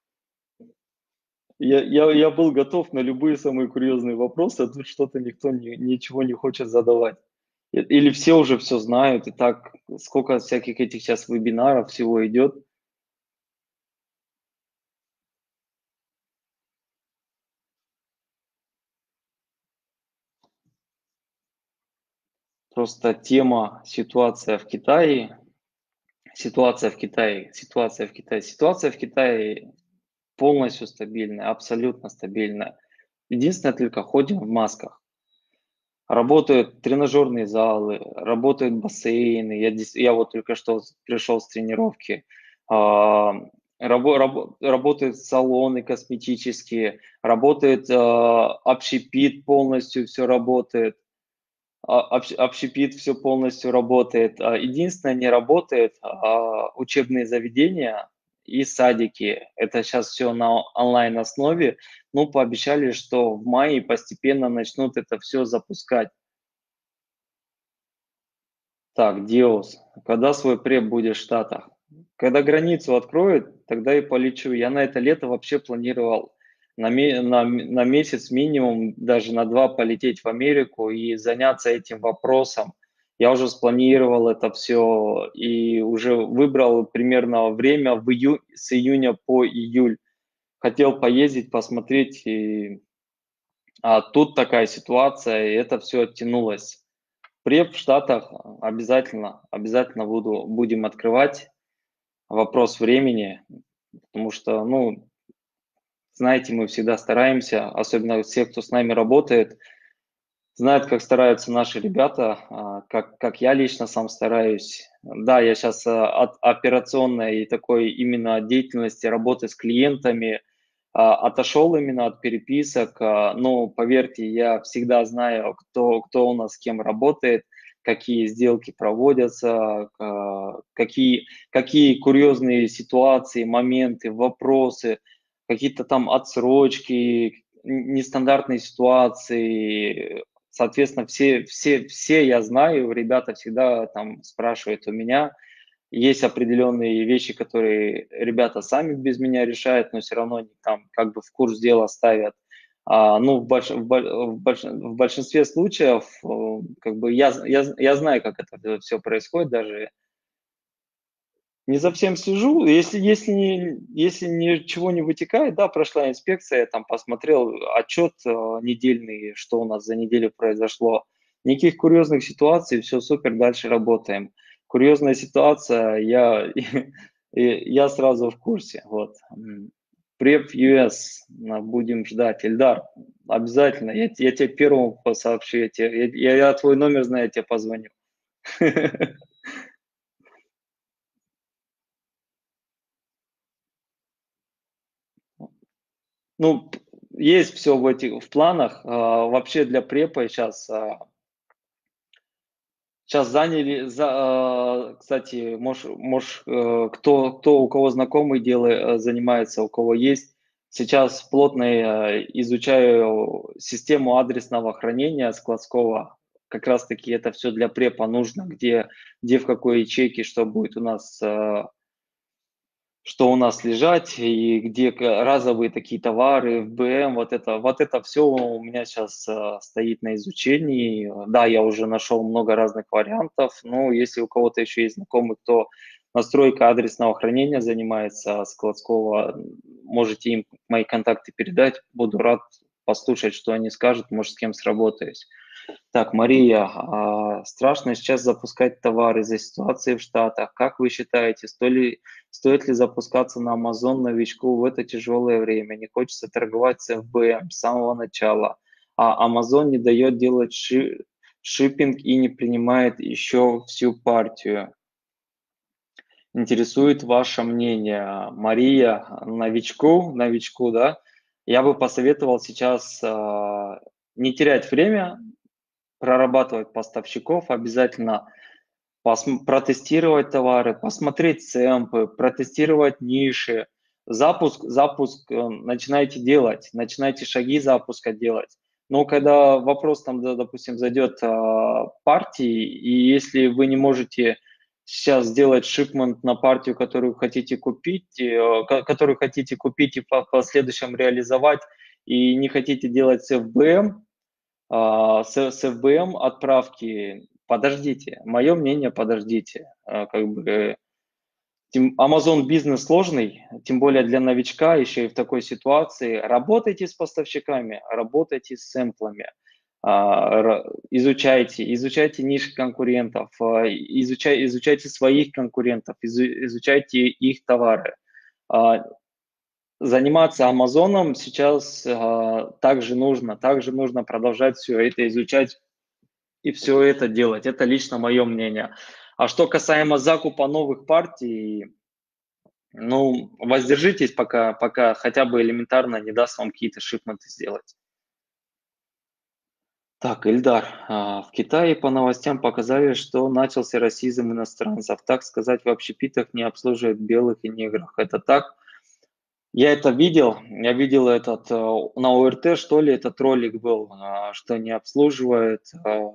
Я, я, я был готов на любые самые курьезные вопросы, а тут что-то никто не, ничего не хочет задавать. И- Или все уже все знают, и так сколько всяких этих сейчас вебинаров всего идет. Просто тема «Ситуация в Китае», ситуация в Китае, ситуация в Китае, ситуация в Китае полностью стабильная, абсолютно стабильная. Единственное, только ходим в масках. Работают тренажерные залы, работают бассейны. Я, дес- я вот только что с- пришел с тренировки. А, рабо- рабо- работают салоны косметические, работает а, общепит, полностью все работает. А, общ- общепит все полностью работает. А, Единственное, не работает а, учебные заведения и садики. Это сейчас все на онлайн основе. Ну, пообещали, что в мае постепенно начнут это все запускать. Так, Диос, когда свой преп будет в Штатах? Когда границу откроют, тогда и полечу. Я на это лето вообще планировал на, ме- на, м- на месяц минимум, даже на два полететь в Америку и заняться этим вопросом. Я уже спланировал это все и уже выбрал примерно время в ию- с июня по июль. Хотел поездить, посмотреть, и, а тут такая ситуация, и это все оттянулось. Преп в Штатах обязательно, обязательно буду, будем открывать. Вопрос времени, потому что, ну, знаете, мы всегда стараемся, особенно все, кто с нами работает, знают, как стараются наши ребята, а, как, как я лично сам стараюсь. Да, я сейчас от операционной и такой именно деятельности работы с клиентами а, отошел именно от переписок, а, но поверьте, я всегда знаю, кто, кто у нас с кем работает, какие сделки проводятся, а, какие, какие курьезные ситуации, моменты, вопросы, какие-то там отсрочки, н- нестандартные ситуации. Соответственно, все, все, все я знаю, ребята всегда там спрашивают у меня, есть определенные вещи, которые ребята сами без меня решают, но все равно они там как бы в курс дела ставят. А, ну, в, больш, в, боль- в, больш, в большинстве случаев, э, как бы я, я, я знаю, как это все происходит, даже Не за всем слежу. Если, если, не- если ничего не вытекает, да, прошла инспекция, я там посмотрел отчет э, недельный, что у нас за неделю произошло. Никаких курьезных ситуаций, все супер, дальше работаем. Курьезная ситуация, я, и я сразу в курсе. Вот. М. Преп ю эс, а, будем ждать. Эльдар, обязательно, я, те- я тебе первому сообщу, я, тебе- я, я твой номер знаю, я тебе позвоню. Ну, есть все в этих в планах. А, вообще для препа сейчас, сейчас заняли, за, а, кстати, можешь, можешь, э, кто, кто у кого знакомый делает, занимается, у кого есть. Сейчас плотно э, изучаю систему адресного хранения складского. Как раз таки это все для препа нужно, где, где в какой ячейке, что будет у нас э, что у нас лежать и где к- разовые такие товары, эф бэ эм, вот это, вот это все у меня сейчас стоит на изучении. Да, я уже нашел много разных вариантов, но если у кого-то еще есть знакомый, кто настройка адресного хранения занимается складского, можете им мои контакты передать, буду рад послушать, что они скажут, может, с кем сработаюсь. Так, Мария, а, страшно сейчас запускать товары из-за ситуации в Штатах. Как вы считаете, сто ли- стоит ли запускаться на Amazon новичку в это тяжелое время? Не хочется торговать с эф бэ эм с самого начала, а Amazon не дает делать ши- шиппинг и не принимает еще всю партию. Интересует ваше мнение, Мария, новичку, новичку, да? Я бы посоветовал сейчас а, не терять время, прорабатывать поставщиков, обязательно посм- протестировать товары, посмотреть сэмпы, протестировать ниши. Запуск, запуск э, начинайте делать, начинайте шаги запуска делать. Но когда вопрос там, да, допустим, зайдет а, партии, и если вы не можете сейчас сделать шипмент на партию, которую хотите купить, э, ко- которую хотите купить и по в последующем реализовать, и не хотите делать с эф бэ эм, а, с, с эф бэ эм отправки, подождите, мое мнение, подождите. А, как бы, тем- Amazon бизнес сложный, тем более для новичка, еще и в такой ситуации. Работайте с поставщиками, работайте с сэмплами, а, ра- изучайте, изучайте ниши конкурентов, а, изучай, изучайте своих конкурентов, изу- изучайте их товары. А, Заниматься Амазоном сейчас а, также нужно, также нужно продолжать все это изучать и все это делать. Это лично мое мнение. А что касаемо закупа новых партий, ну, воздержитесь, пока, пока хотя бы элементарно не даст вам какие-то шипменты сделать. Так, Ильдар, а, в Китае по новостям показали, что начался расизм иностранцев. Так сказать, в общепитах не обслуживают белых и негров. Это так? Я это видел, я видел этот э, на о эр тэ, что ли, этот ролик был, а, что не обслуживает. а,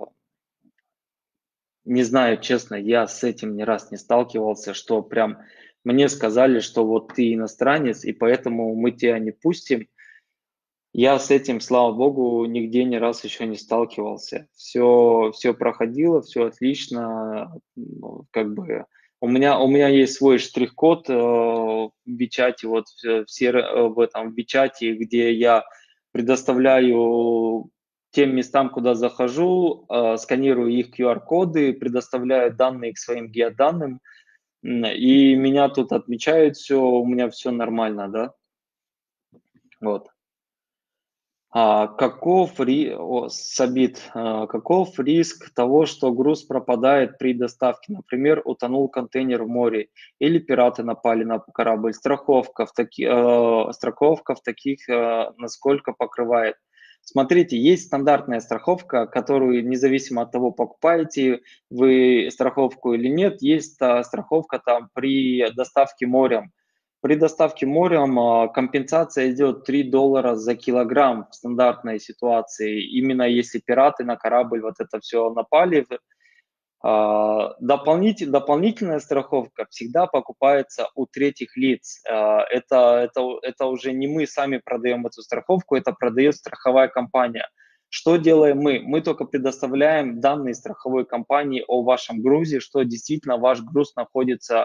Не знаю, честно, я с этим ни раз не сталкивался, что прям мне сказали, что вот ты иностранец, и поэтому мы тебя не пустим. Я с этим, слава богу, нигде ни раз еще не сталкивался. Все, все проходило, все отлично. Ну, как бы у меня, у меня есть свой штрих-код э, в Бичате, вот в, в, сер- э, в этом в Бичате, где я предоставляю тем местам, куда захожу, э, сканирую их ку ар-коды, предоставляю данные к своим геоданным, м, и меня тут отмечают все, у меня все нормально, да, вот. А каков ри... о, Сабит, а, каков риск того, что груз пропадает при доставке? Например, утонул контейнер в море или пираты напали на корабль. Страховка в, таки... э, страховка в таких э, насколько покрывает? Смотрите, есть стандартная страховка, которую независимо от того, покупаете вы страховку или нет, есть а, страховка там при доставке морем. При доставке морем а, компенсация идет три доллара за килограмм в стандартной ситуации. Именно если пираты на корабль вот это все напали. А, дополнитель- дополнительная страховка всегда покупается у третьих лиц. А, Это, это, это уже не мы сами продаем эту страховку, это продает страховая компания. Что делаем мы? Мы только предоставляем данные страховой компании о вашем грузе, что действительно ваш груз находится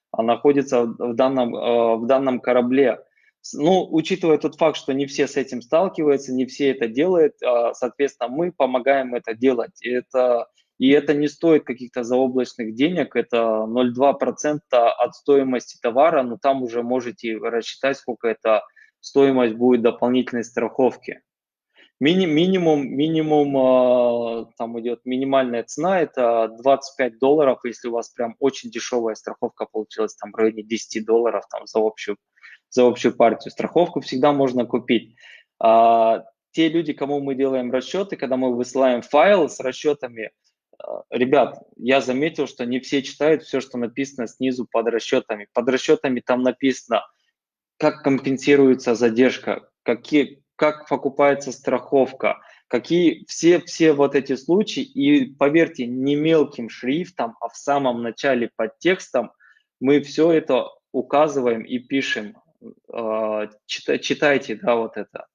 а находится в данном, э, в данном корабле. Ну, учитывая тот факт, что не все с этим сталкиваются, не все это делают, а, соответственно, мы помогаем это делать. И это, и это не стоит каких-то заоблачных денег, это ноль целых два десятых процента от стоимости товара, но там уже можете рассчитать, сколько это стоимость будет дополнительной страховки. Мини, минимум, минимум, э, там идет минимальная цена, это двадцать пять долларов, если у вас прям очень дешевая страховка получилась, там в районе десять долларов там, за, общую, за общую партию. Страховку всегда можно купить. А, те люди, кому мы делаем расчеты, когда мы высылаем файл с расчетами, э, ребят, я заметил, что не все читают все, что написано снизу под расчетами. Под расчетами там написано, как компенсируется задержка, какие, как покупается страховка, какие все, все вот эти случаи. И поверьте, не мелким шрифтом, а в самом начале под текстом мы все это указываем и пишем. Читайте, да, вот это.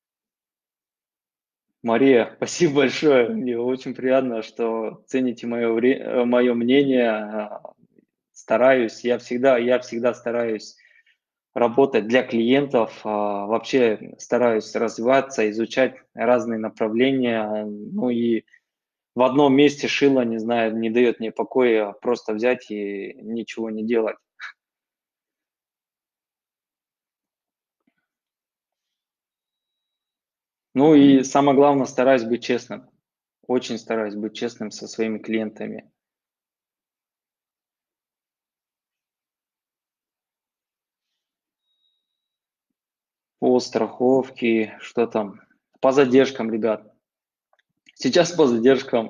Мария, спасибо большое. Мне очень приятно, что цените мое, мое мнение. Стараюсь, я всегда, я всегда стараюсь работать для клиентов, а, вообще стараюсь развиваться, изучать разные направления, ну и в одном месте шило, не знаю, не дает мне покоя просто взять и ничего не делать. Ну и самое главное, стараюсь быть честным, очень стараюсь быть честным со своими клиентами. По страховке, что там, по задержкам, ребят. Сейчас по задержкам,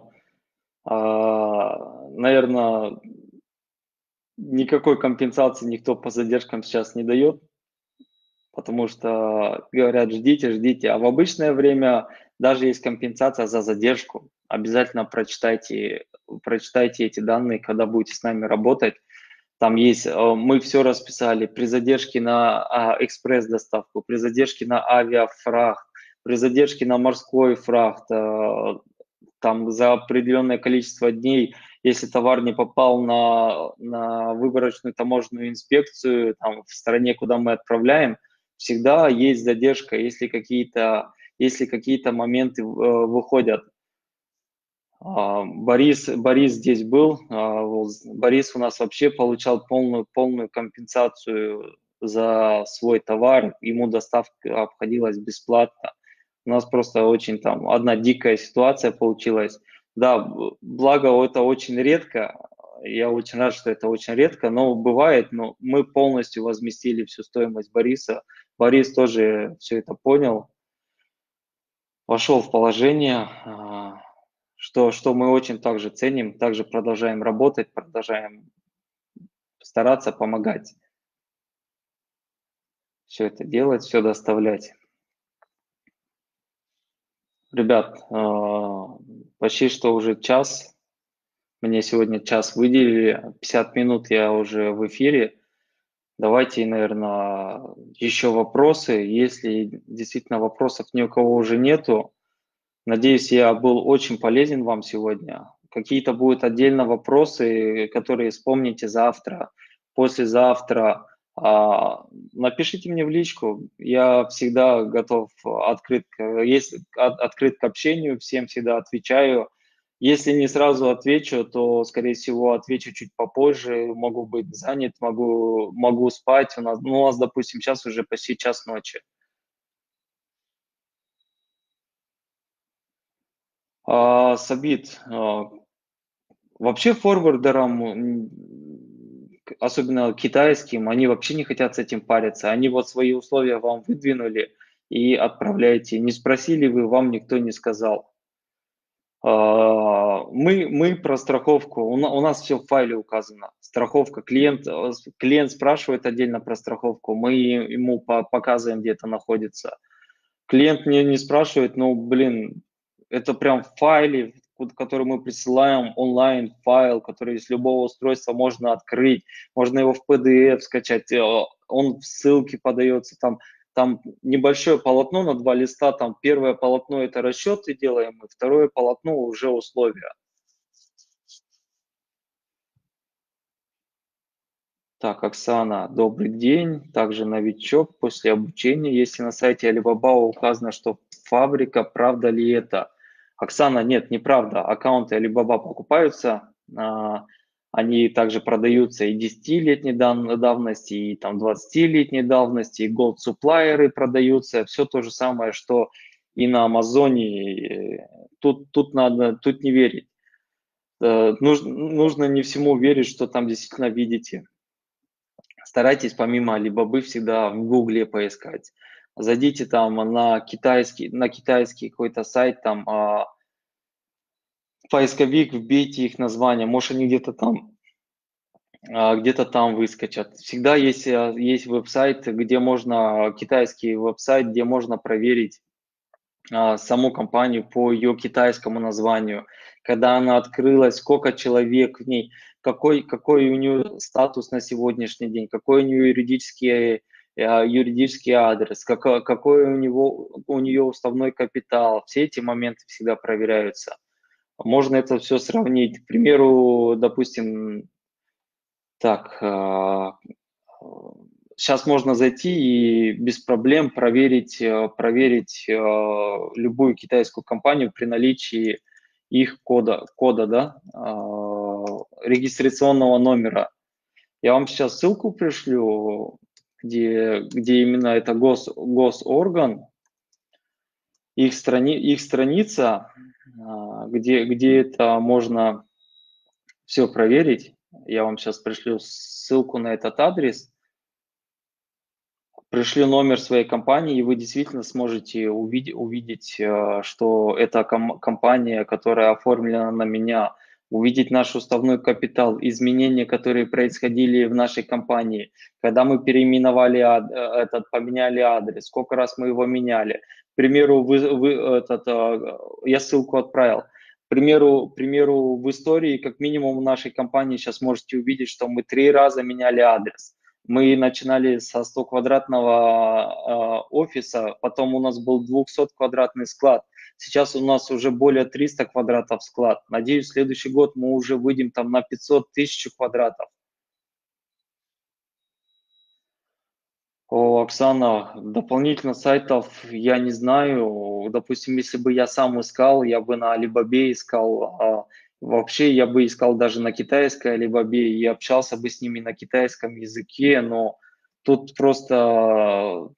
а, наверное, никакой компенсации никто по задержкам сейчас не дает, потому что говорят, ждите, ждите. А в обычное время даже есть компенсация за задержку. Обязательно прочитайте, прочитайте эти данные, когда будете с нами работать. Там есть, э, мы все расписали при задержке на а, экспресс-доставку, при задержке на авиафрахт, при задержке на морской фрахт, э, там за определенное количество дней, если товар не попал на, на выборочную таможенную инспекцию там, в стране, куда мы отправляем, всегда есть задержка, если какие-то если какие-то моменты э, выходят. А, Борис, Борис здесь был. а, вот Борис у нас вообще получал полную, полную компенсацию за свой товар. Ему доставка обходилась бесплатно. У нас просто очень там одна дикая ситуация получилась. Да, б- благо это очень редко. Я очень рад, что это очень редко, но бывает, но мы полностью возместили всю стоимость Бориса. Борис тоже все это понял, вошел в положение, а, что, что мы очень также ценим, также продолжаем работать, продолжаем стараться помогать все это делать, все доставлять. Ребят, а, почти что уже час, мне сегодня час выделили, пятьдесят минут я уже в эфире. Давайте, наверное, еще вопросы. Если действительно вопросов ни у кого уже нету, надеюсь, я был очень полезен вам сегодня. Какие-то будут отдельно вопросы, которые вспомните завтра, послезавтра. А, Напишите мне в личку. Я всегда готов, открыт, к- если, от- открыт к общению, всем всегда отвечаю. Если не сразу отвечу, то, скорее всего, отвечу чуть попозже. Могу быть занят, могу, могу спать. У нас, ну, у нас, допустим, сейчас уже почти час ночи. А, Сабит, а, вообще форвардерам, м, особенно китайским, они вообще не хотят с этим париться. Они вот свои условия вам выдвинули и отправляете. Не спросили вы, вам никто не сказал. А, Мы, мы про страховку, у на- у нас все в файле указано. Страховка, клиент, э, с- клиент спрашивает отдельно про страховку, мы ему по- показываем, где это находится. Клиент мне не спрашивает, ну, блин, это прям в файле, ку- который мы присылаем, онлайн файл, который с любого устройства можно открыть, можно его в пи ди эф скачать, э, он в ссылке подается, там, там небольшое полотно на два листа, там первое полотно это расчеты делаем, и второе полотно уже условия. Так, Оксана, добрый день. Также новичок после обучения. Если на сайте Alibaba указано, что фабрика, правда ли это? Оксана, нет, неправда. Аккаунты Alibaba покупаются. а, Они также продаются и десятилетней дан- давности, и там двадцатилетней давности, и gold supplier продаются. Все то же самое, что и на Амазоне. Тут, тут надо, тут не верить. Э, Нужно, нужно не всему верить, что там действительно видите. Старайтесь помимо Алибабы всегда в Гугле поискать. Зайдите там на китайский, на китайский какой-то сайт, там а, поисковик, вбейте их название, может они где-то там, а, где-то там выскочат. Всегда есть, а, есть веб-сайт, где можно, китайский веб-сайт, где можно проверить а, саму компанию по ее китайскому названию, когда она открылась, сколько человек в ней, какой, какой у нее статус на сегодняшний день, какой у нее юридический, а, юридический адрес, какой, какой у, него, у нее уставной капитал. Все эти моменты всегда проверяются. Можно это все сравнить. К примеру, допустим, так, сейчас можно зайти и без проблем проверить, э, проверить э, любую китайскую компанию при наличии их кода, кода, да, а, регистрационного номера. Я вам сейчас ссылку пришлю, где, где именно это гос, госорган, их, страни, их страница, а, где, где это можно все проверить. Я вам сейчас пришлю ссылку на этот адрес. Пришлю номер своей компании, и вы действительно сможете увидеть, увидеть э, что это ком- компания, которая оформлена на меня, увидеть наш уставной капитал, изменения, которые происходили в нашей компании, когда мы переименовали ад- э, этот, поменяли адрес, сколько раз мы его меняли. К примеру, вы, вы, этот, э, я ссылку отправил. К примеру, к примеру, в истории, как минимум, в нашей компании сейчас можете увидеть, что мы три раза меняли адрес. Мы начинали со сто квадратного э, офиса, потом у нас был двухсот квадратный склад. Сейчас у нас уже более триста квадратов склад. Надеюсь, в следующий год мы уже выйдем там на пятьсот тысяч квадратов. О, Оксана, дополнительно сайтов я не знаю. Допустим, если бы я сам искал, я бы на Алибабе искал. А вообще я бы искал даже на китайской Алибабе и общался бы с ними на китайском языке, но тут просто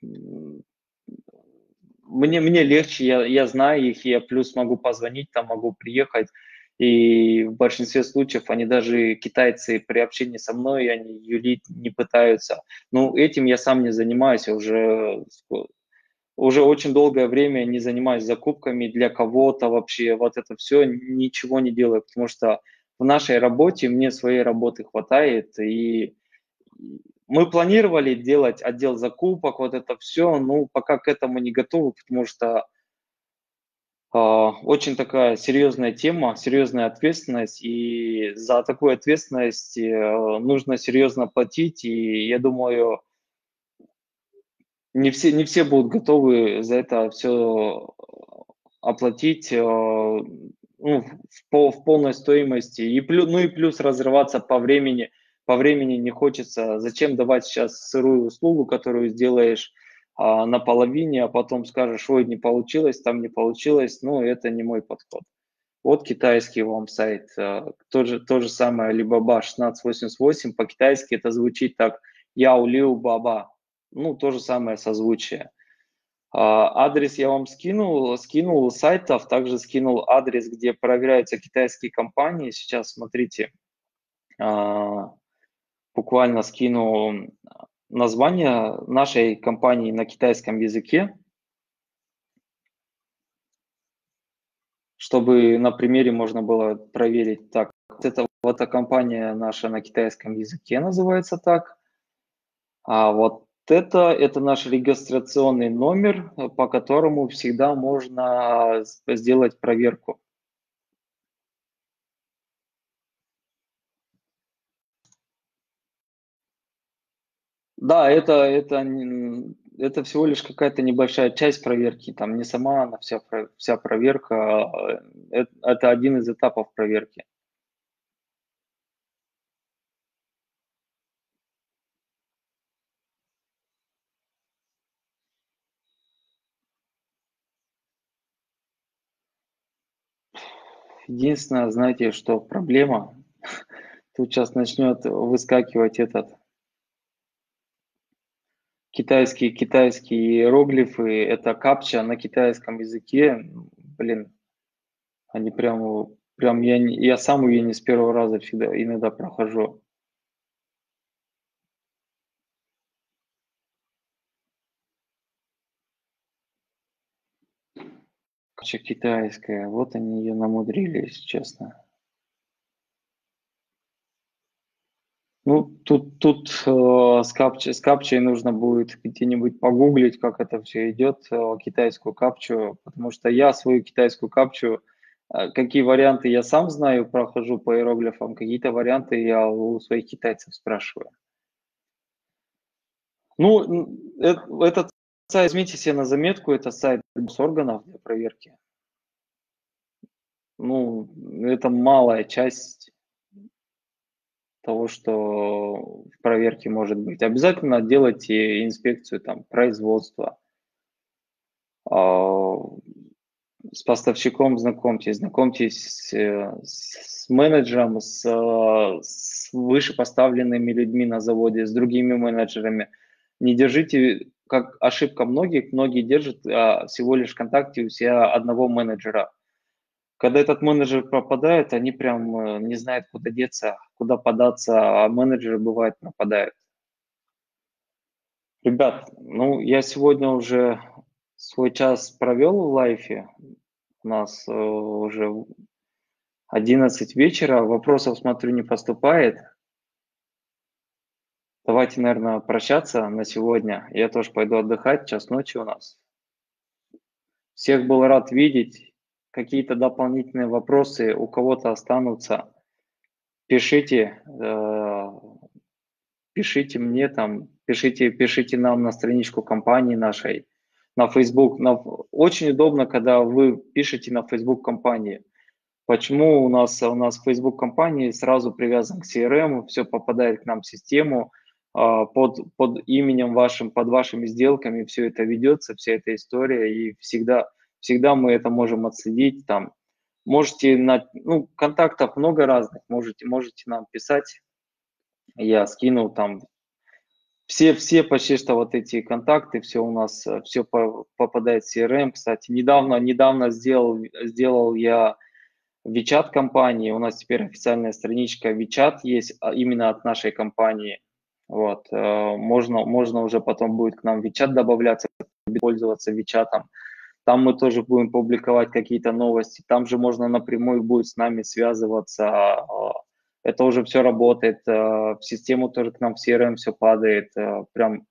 мне, мне легче, я, я знаю их, я плюс могу позвонить, там могу приехать. И в большинстве случаев они даже, китайцы, при общении со мной, они юлить не пытаются. Ну, этим я сам не занимаюсь, я уже, уже очень долгое время не занимаюсь закупками для кого-то вообще. Вот это все ничего не делаю, потому что в нашей работе мне своей работы хватает, и мы планировали делать отдел закупок, вот это все, ну, пока к этому не готовы, потому что а, очень такая серьезная тема, серьезная ответственность, и за такую ответственность э, нужно серьезно платить, и я думаю, не все, не все будут готовы за это все оплатить э, ну, в, пол- в полной стоимости. И плюс, ну и плюс разрываться по времени. По времени не хочется. Зачем давать сейчас сырую услугу, которую сделаешь а, наполовине, а потом скажешь, ой, не получилось, там не получилось. Ну, это не мой подход. Вот китайский вам сайт. э, То же, то же самое Alibaba шестнадцать восемьдесят восемь. По-китайски это звучит так Яо Лиу Баба. Ну, то же самое созвучие. А, Адрес я вам скинул, скинул сайтов, также скинул адрес, где проверяются китайские компании. Сейчас смотрите, а, буквально скину название нашей компании на китайском языке, чтобы на примере можно было проверить. Так, вот это вот эта компания наша на китайском языке называется так. А вот это, это наш регистрационный номер, по которому всегда можно сделать проверку. Да, это, это, н- это всего лишь какая-то небольшая часть проверки, там не сама она вся, про- вся проверка, а, э, это один из этапов проверки. единственное, знаете, что проблема? Тут сейчас начнет выскакивать этот китайские китайские иероглифы. Это капча на китайском языке. Блин, они прям, прям я, не- я сам ее не с первого раза всегда иногда прохожу. Капча китайская. Вот они ее намудрили, если честно. Ну, тут, тут э, с, капчей, с капчей нужно будет где-нибудь погуглить, как это все идет, э, китайскую капчу, потому что я свою китайскую капчу, э, какие варианты я сам знаю, прохожу по иероглифам, какие-то варианты я у своих китайцев спрашиваю. Ну, н- э- этот сайт, возьмите себе на заметку, это сайт органов для проверки. Ну, это малая часть того, что в проверке может быть. Обязательно делайте инспекцию там производства, а, с поставщиком знакомьтесь, знакомьтесь э, с менеджером, с, э, с вышепоставленными людьми на заводе, с другими менеджерами. Не держите, как ошибка многих, многие держат а, всего лишь в контакте у себя одного менеджера. Когда этот менеджер пропадает, они прям э, не знают, куда деться, куда податься, а менеджеры, бывает, пропадают. Ребят, ну я сегодня уже свой час провел в лайфе. У нас э, уже одиннадцать вечера, вопросов, смотрю, не поступает. Давайте, наверное, прощаться на сегодня. Я тоже пойду отдыхать, час ночи у нас. Всех был рад видеть. Какие-то дополнительные вопросы у кого-то останутся. Пишите, э, пишите мне там, пишите, пишите нам на страничку компании нашей, на Facebook. На, очень удобно, когда вы пишете на Facebook компании. Почему у нас, у нас Facebook компании сразу привязан к си эр эм, все попадает к нам в систему, а, под, под именем вашим, под вашими сделками все это ведется, вся эта история, и всегда, всегда мы это можем отследить. Там. Можете, на, ну, контактов много разных, можете, можете нам писать, я скину там все, все почти что вот эти контакты, все у нас, все попадает в си эр эм. Кстати, недавно, недавно сделал, сделал я WeChat компании. У нас теперь официальная страничка WeChat есть а, именно от нашей компании. Вот. э, Можно, можно уже потом будет к нам WeChat добавляться, пользоваться WeChat. Там мы тоже будем публиковать какие-то новости. Там же можно напрямую будет с нами связываться. а, Это уже все работает. э, В систему тоже к нам в си эр эм все падает. э, Прям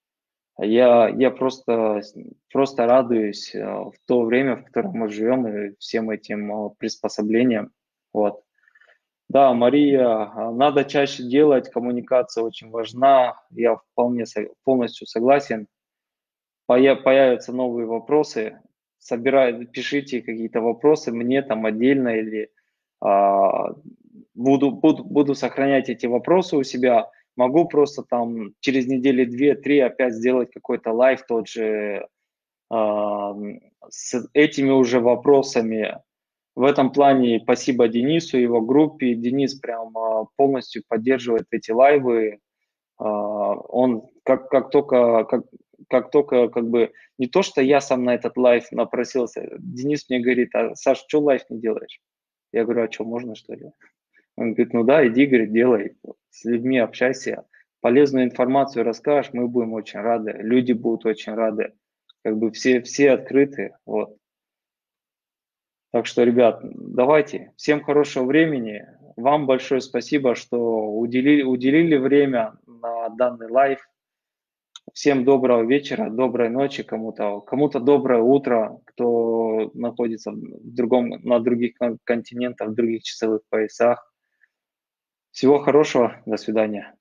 я, я просто, просто радуюсь э, в то время, в котором мы живем, и всем этим э, приспособлениям. Вот. Да, Мария, а, надо чаще делать, коммуникация очень важна, я вполне со- полностью согласен. Поя- Появятся новые вопросы, собирай, пишите какие-то вопросы мне там отдельно или а, буду, буду, буду сохранять эти вопросы у себя. Могу просто там через недели две-три опять сделать какой-то лайв тот же а, с этими уже вопросами. В этом плане спасибо Денису, его группе. Денис прям а, полностью поддерживает эти лайвы. А, Он как, как только, как, как только как бы не то, что я сам на этот лайв напросился, Денис мне говорит: а, Саш, что лайв не делаешь? Я говорю: а что, можно что ли? Он говорит: ну да, иди, говорит, делай, с людьми общайся, полезную информацию расскажешь, мы будем очень рады, люди будут очень рады, как бы все, все открыты, вот. Так что, ребят, давайте, всем хорошего времени, вам большое спасибо, что уделили, уделили время на данный лайв. Всем доброго вечера, доброй ночи кому-то, кому-то доброе утро, кто находится в другом, на других континентах, в других часовых поясах. Всего хорошего, до свидания.